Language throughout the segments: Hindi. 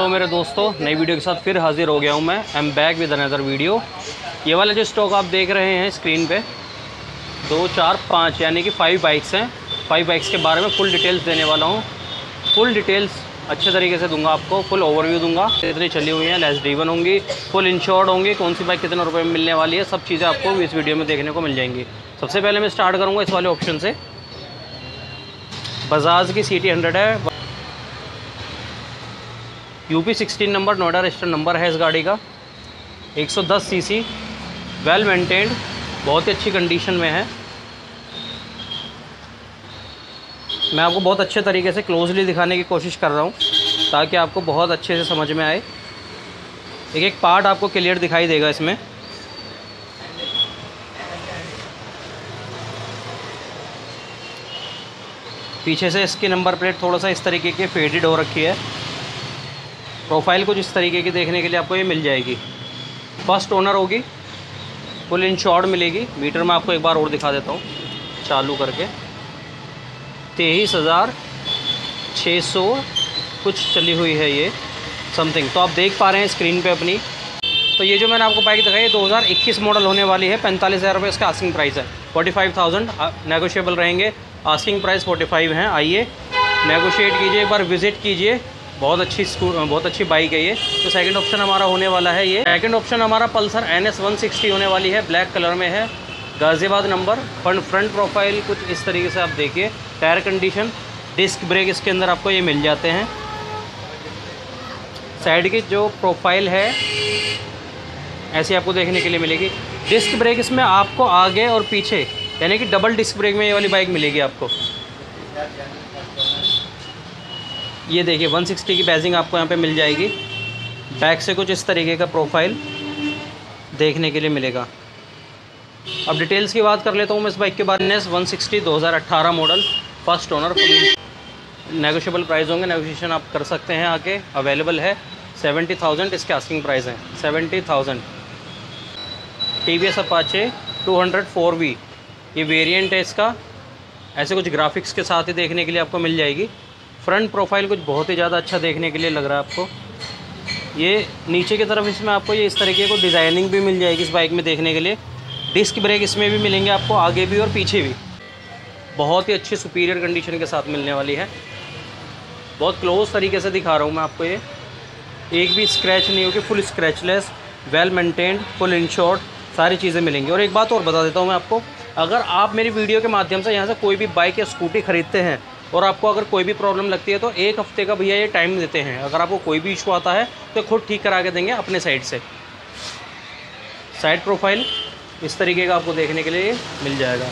मेरे दोस्तों, नई वीडियो के साथ फिर हाजिर हो गया हूँ मैं। I am back with another video. ये वाला जो स्टॉक आप देख रहे हैं स्क्रीन पे 2, 4, 5 यानी कि 5 बाइक्स हैं। 5 बाइक्स के बारे में फुल डिटेल्स देने वाला हूँ। फुल डिटेल्स अच्छे तरीके से दूंगा आपको, फुल ओवरव्यू दूंगा। कितनी चली हुई हैं, लेस ड्रीवन होंगी, फुल इंश्योर्ड होंगी, कौन सी बाइक कितने रुपए में मिलने वाली है, सब चीज़ें आपको इस वीडियो में देखने को मिल जाएंगी। सबसे पहले मैं स्टार्ट करूँगा इस वाले ऑप्शन से। बजाज की CT 100 है, UP 16 नंबर, नोएडा रजिस्टर्ड नंबर है इस गाड़ी का। 110 cc, वेल मेंटेन्ड, बहुत ही अच्छी कंडीशन में है। मैं आपको बहुत अच्छे तरीके से क्लोजली दिखाने की कोशिश कर रहा हूँ ताकि आपको बहुत अच्छे से समझ में आए। एक एक पार्ट आपको क्लियर दिखाई देगा इसमें। पीछे से इसकी नंबर प्लेट थोड़ा सा इस तरीके की फेडेड हो रखी है। प्रोफाइल कुछ इस तरीके की देखने के लिए आपको ये मिल जाएगी। फर्स्ट ओनर होगी, फुल इंश्योर्ड मिलेगी। मीटर में आपको एक बार और दिखा देता हूँ चालू करके। 23,600 कुछ चली हुई है ये समथिंग, तो आप देख पा रहे हैं स्क्रीन पे अपनी। तो ये जो मैंने आपको बाइक दिखाई है 2021 मॉडल होने वाली है। 45,000 रुपये इसका आस्किंग प्राइस है। 45,000 नेगोशिएबल रहेंगे। आस्किंग प्राइस 45 हैं। आइए नेगोशिएट कीजिए, एक बार विज़िट कीजिए। बहुत अच्छी बाइक है ये। तो सेकंड ऑप्शन हमारा होने वाला है ये। सेकंड ऑप्शन हमारा पल्सर NS 160 होने वाली है। ब्लैक कलर में है, गाज़ियाबाद नंबर। फ्रंट प्रोफाइल कुछ इस तरीके से आप देखिए। टायर कंडीशन, डिस्क ब्रेक इसके अंदर आपको ये मिल जाते हैं। साइड की जो प्रोफाइल है ऐसी आपको देखने के लिए मिलेगी। डिस्क ब्रेक इसमें आपको आगे और पीछे यानी कि डबल डिस्क ब्रेक में ये वाली बाइक मिलेगी आपको। ये देखिए 160 की बैजिंग आपको यहाँ पे मिल जाएगी। बैक से कुछ इस तरीके का प्रोफाइल देखने के लिए मिलेगा। अब डिटेल्स की बात कर लेता हूँ मैं इस बाइक के बारे में। NS 160 2018 model, first owner, full negotiable price होंगे। नेगोशिएशन आप कर सकते हैं आके। अवेलेबल है 70,000 इसके आस्किंग प्राइस हैं। 70,000। TVS अपाचे 200 4V ये वेरिएंट है इसका। ऐसे कुछ ग्राफिक्स के साथ ही देखने के लिए आपको मिल जाएगी। फ्रंट प्रोफाइल कुछ बहुत ही ज़्यादा अच्छा देखने के लिए लग रहा है आपको। ये नीचे की तरफ इसमें आपको ये इस तरीके को डिज़ाइनिंग भी मिल जाएगी इस बाइक में देखने के लिए। डिस्क ब्रेक इसमें भी मिलेंगे आपको, आगे भी और पीछे भी। बहुत ही अच्छी सुपीरियर कंडीशन के साथ मिलने वाली है। बहुत क्लोज तरीके से दिखा रहा हूँ मैं आपको। ये एक भी स्क्रैच नहीं होगी, full scratchless, well maintained, full insured, सारी चीज़ें मिलेंगी। और एक बात और बता देता हूँ मैं आपको, अगर आप मेरी वीडियो के माध्यम से यहाँ से कोई भी बाइक या स्कूटी ख़रीदते हैं और आपको अगर कोई भी प्रॉब्लम लगती है तो 1 हफ्ते का भैया ये टाइम देते हैं। अगर आपको कोई भी इशू आता है तो खुद ठीक करा के देंगे अपने साइड से। साइड प्रोफाइल इस तरीके का आपको देखने के लिए मिल जाएगा।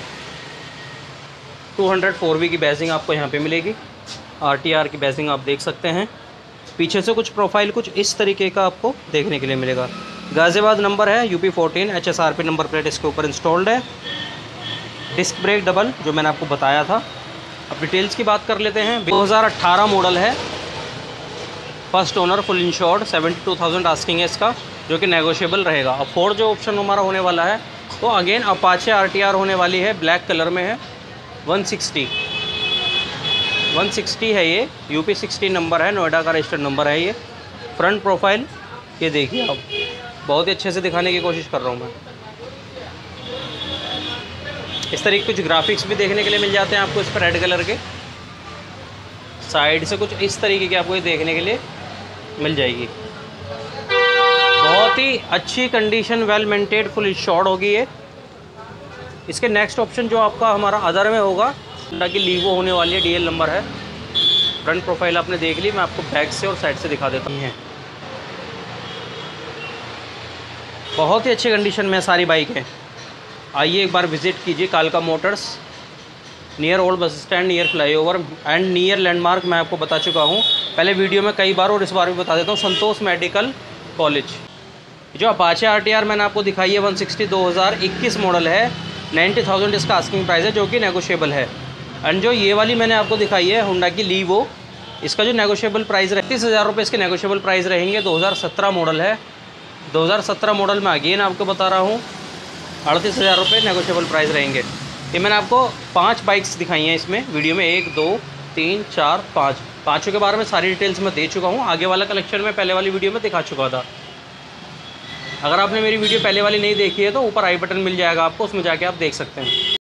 200 4V की बैजिंग आपको यहाँ पे मिलेगी। RTR की बैजिंग आप देख सकते हैं। पीछे से कुछ प्रोफाइल कुछ इस तरीके का आपको देखने के लिए मिलेगा। गाज़ियाबाद नंबर है, UP 14 HSRP नंबर प्लेट इसके ऊपर इंस्टॉल्ड है। डिस्क ब्रेक डबल जो मैंने आपको बताया था। अब डिटेल्स की बात कर लेते हैं। 2018 मॉडल है, first owner, full insured. 72,000 asking है इसका, जो कि नेगोशिएबल रहेगा। अब फोर्थ जो ऑप्शन हमारा होने वाला है तो अगेन अपाचे RTR होने वाली है। ब्लैक कलर में है। 160 है ये। UP 16 नंबर है, नोएडा का रजिस्टर्ड नंबर है ये। फ्रंट प्रोफाइल ये देखिए आप, बहुत ही अच्छे से दिखाने की कोशिश कर रहा हूँ मैं। इस तरीके कुछ ग्राफिक्स भी देखने के लिए मिल जाते हैं आपको इस पर रेड कलर के। साइड से कुछ इस तरीके की आपको ये देखने के लिए मिल जाएगी। बहुत ही अच्छी condition, well maintained, full insured होगी ये। इसके नेक्स्ट ऑप्शन जो आपका हमारा अदर में होगा, होंडा की लीवो होने वाली है। DL नंबर है। फ्रंट प्रोफाइल आपने देख ली, मैं आपको बैक से और साइड से दिखा देता हूँ। बहुत ही अच्छी कंडीशन में सारी बाइक है। आइए एक बार विज़िट कीजिए कालका motors, near old bus stand, near flyover and near landmark. मैं आपको बता चुका हूँ पहले वीडियो में कई बार और इस बार भी बता देता हूँ। Santosh medical college. जो अपाचे RTR मैंने आपको दिखाई है 160 2021 मॉडल है। 90,000 इसका आस्किंग प्राइस है, जो कि नेगोशिएबल है। एंड जो ये वाली मैंने आपको दिखाई है होंडा की लीवो, इसका जो नेगोशिएबल प्राइस है 30,000 रुपये इसके नेगोशिएबल प्राइस रहेंगे। 2017 मॉडल है। 2017 मॉडल में अगेन आपको बता रहा हूँ 38,000 रुपये नेगोशिएबल प्राइस रहेंगे। ये मैंने आपको 5 बाइक्स दिखाई हैं इसमें वीडियो में, 1 2 3 4 5। पाँचों के बारे में सारी डिटेल्स मैं दे चुका हूँ। आगे वाला कलेक्शन मैं पहले वाली वीडियो में दिखा चुका था। अगर आपने मेरी वीडियो पहले वाली नहीं देखी है तो ऊपर आई बटन मिल जाएगा आपको, उसमें जाके आप देख सकते हैं।